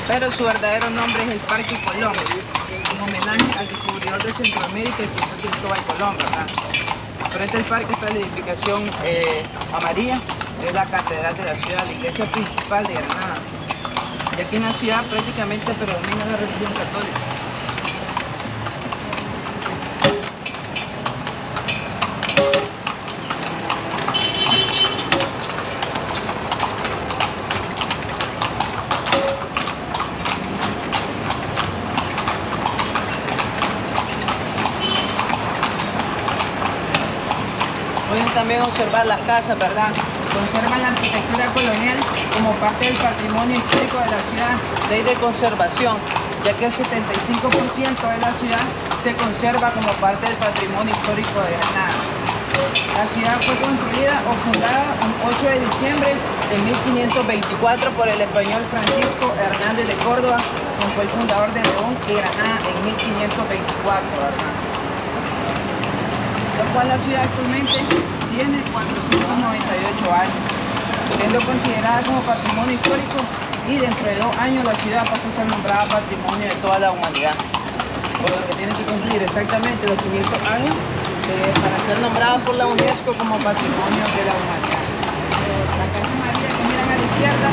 pero su verdadero nombre es el Parque Colón, en homenaje al descubridor de Centroamérica y Cristóbal Colón, ¿verdad? Frente al parque está la edificación amarilla, es la catedral de la ciudad, la iglesia principal de Granada. Y aquí en la ciudad prácticamente predomina la religión católica. Pueden también observar las casas, ¿verdad? Conservan la arquitectura colonial como parte del patrimonio histórico de la ciudad, ley de conservación, ya que el 75% de la ciudad se conserva como parte del patrimonio histórico de Granada. La ciudad fue construida o fundada el 8 de diciembre de 1524 por el español Francisco Hernández de Córdoba, quien fue el fundador de León y Granada en 1524, ¿verdad? Lo cual la ciudad actualmente tiene 498 años, siendo considerada como patrimonio histórico, y dentro de 2 años la ciudad pasa a ser nombrada patrimonio de toda la humanidad, por lo que tiene que cumplir exactamente los 500 años para ser nombrada por la UNESCO como patrimonio de la humanidad. La Casa María que miran a la izquierda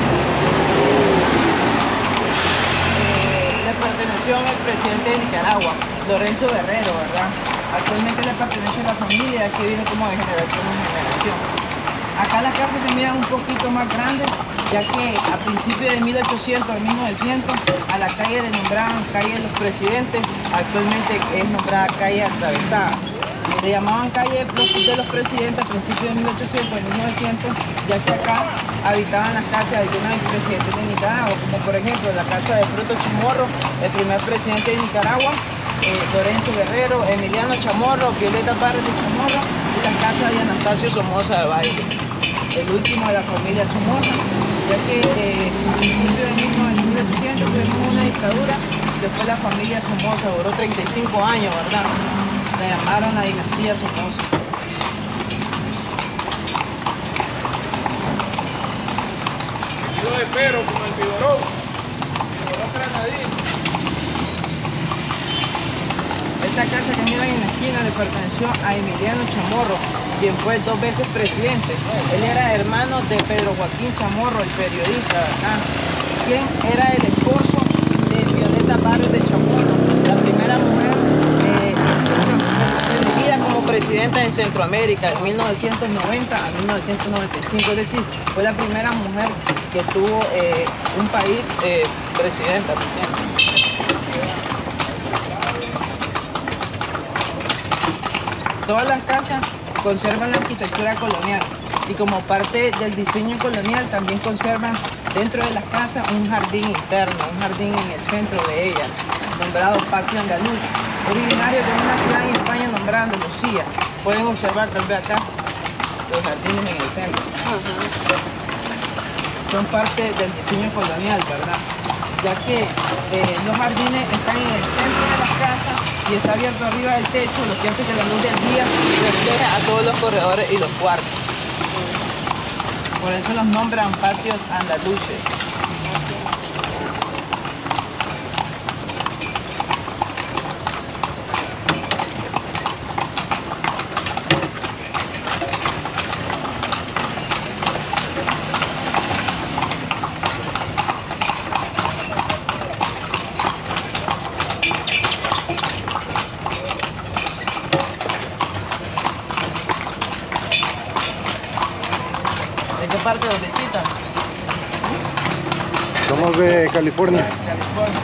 le perteneció al presidente de Nicaragua, Lorenzo Guerrero, ¿verdad? Actualmente le pertenece a la familia que viene como de generación en generación. Acá las casas se miran un poquito más grandes, ya que a principios de 1800 al 1900 a la calle le nombraban calle de los presidentes, actualmente es nombrada calle atravesada. Le llamaban calle de los presidentes a principios de 1800 al 1900, ya que acá habitaban las casas de algunos presidentes de Nicaragua, como por ejemplo la casa de Fruto Chamorro, el primer presidente de Nicaragua, Lorenzo Guerrero, Emiliano Chamorro, Violeta Parra de Chamorro, y la casa de Anastasio Somoza de Baile, el último de la familia Somoza, ya que a principios de 1800 tuvimos una dictadura, después la familia Somoza duró 35 años, ¿verdad? La llamaron la dinastía Somoza. Yo espero con el Vigorón granadino. Esta casa que miran en la esquina le perteneció a Emiliano Chamorro, quien fue 2 veces presidente. Él era hermano de Pedro Joaquín Chamorro, el periodista, ¿verdad? Quien era el esposo de Violeta Barrios de Chamorro, la primera mujer elegida como presidenta en Centroamérica en 1990 a 1995, es decir, fue la primera mujer que tuvo un país presidenta. Todas las casas conservan la arquitectura colonial y como parte del diseño colonial también conservan dentro de las casas un jardín interno, un jardín en el centro de ellas, nombrado Patio Andaluz, originario de una ciudad en España nombrada Andalucía. Pueden observar tal vez acá los jardines en el centro. Son parte del diseño colonial, ¿verdad? Ya que los jardines están en el centro de las casas y está abierto arriba del techo, lo que hace que la luz del día refleje a todos los corredores y los cuartos. Por eso los nombran patios andaluces. ¿De qué parte los visitan? Somos de California. California.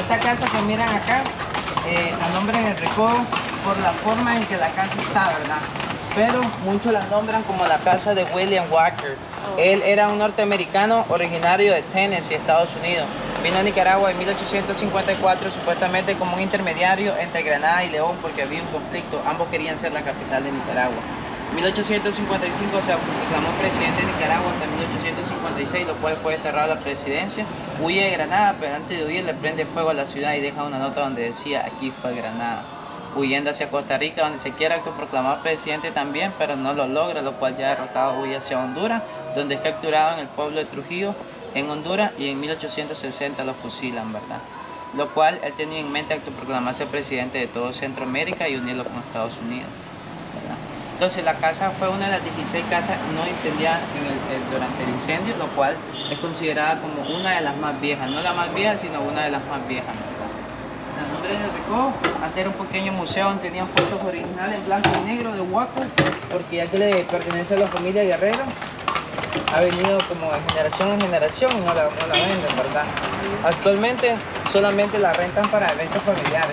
Esta casa que miran acá, la nombran el Recodo por la forma en que la casa está, ¿verdad? Pero muchos la nombran como la casa de William Walker. Él era un norteamericano originario de Tennessee, Estados Unidos. Vino a Nicaragua en 1854 supuestamente como un intermediario entre Granada y León porque había un conflicto. Ambos querían ser la capital de Nicaragua. En 1855 se proclamó presidente de Nicaragua hasta 1856, lo cual fue desterrado a la presidencia. Huye de Granada, pero antes de huir le prende fuego a la ciudad y deja una nota donde decía: aquí fue Granada. Huyendo hacia Costa Rica, donde se quiere autoproclamar presidente también, pero no lo logra, lo cual ya derrotado huye hacia Honduras, donde es capturado en el pueblo de Trujillo, en Honduras, y en 1860 lo fusilan, ¿verdad? Lo cual él tenía en mente autoproclamarse presidente de todo Centroamérica y unirlo con Estados Unidos, ¿verdad? Entonces la casa fue una de las 16 casas no incendiadas durante el incendio, lo cual es considerada como una de las más viejas, no la más vieja, sino una de las más viejas, ¿verdad? El nombre del Recodo, antes era un pequeño museo donde tenían fotos originales en blanco y negro de Huaco, porque ya que le pertenece a la familia Guerrero, ha venido como de generación en generación y no la venden, ¿verdad? Actualmente solamente la rentan para eventos familiares.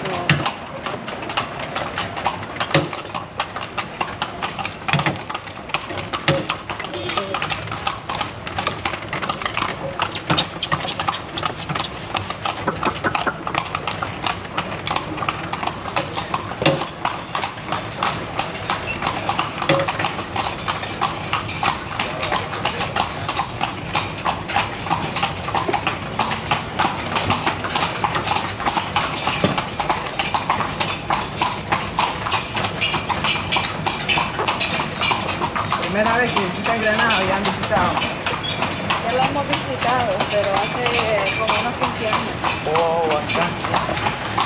Primera vez que visitan Granada, ya han visitado. Ya lo hemos visitado, pero hace como unos 15 años. Oh, bastante.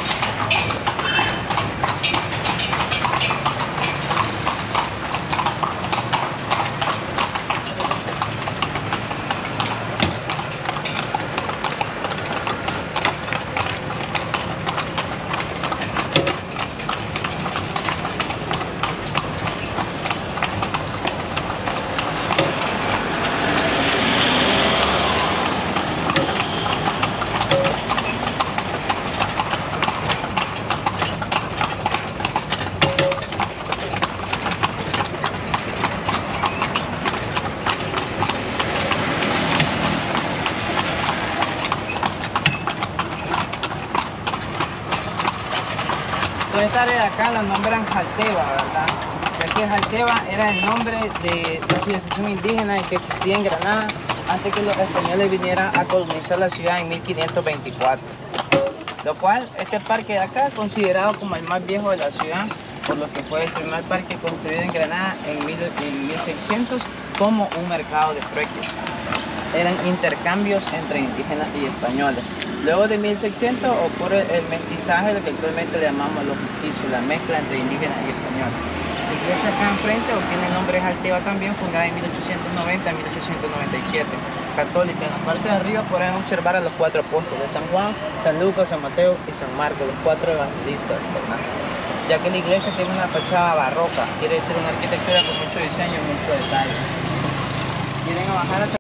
Esta área de acá la nombran Jalteba, ¿verdad? Ya que Jalteba era el nombre de la civilización indígena que existía en Granada antes que los españoles vinieran a colonizar la ciudad en 1524. Lo cual, este parque de acá es considerado como el más viejo de la ciudad, por lo que fue el primer parque construido en Granada en 1600 como un mercado de trueques. Eran intercambios entre indígenas y españoles. Luego de 1600 ocurre el mestizaje, lo que actualmente le llamamos los mestizos, la mezcla entre indígenas y españoles. La iglesia acá enfrente obtiene el nombre Jalteba también, fundada en 1890 a 1897, católica. En la parte de arriba podrán observar a los 4 apóstoles de San Juan, San Lucas, San Mateo y San Marcos, los 4 evangelistas, ¿verdad? Ya que la iglesia tiene una fachada barroca, quiere decir una arquitectura con mucho diseño y mucho detalle. Vienen a bajar hacia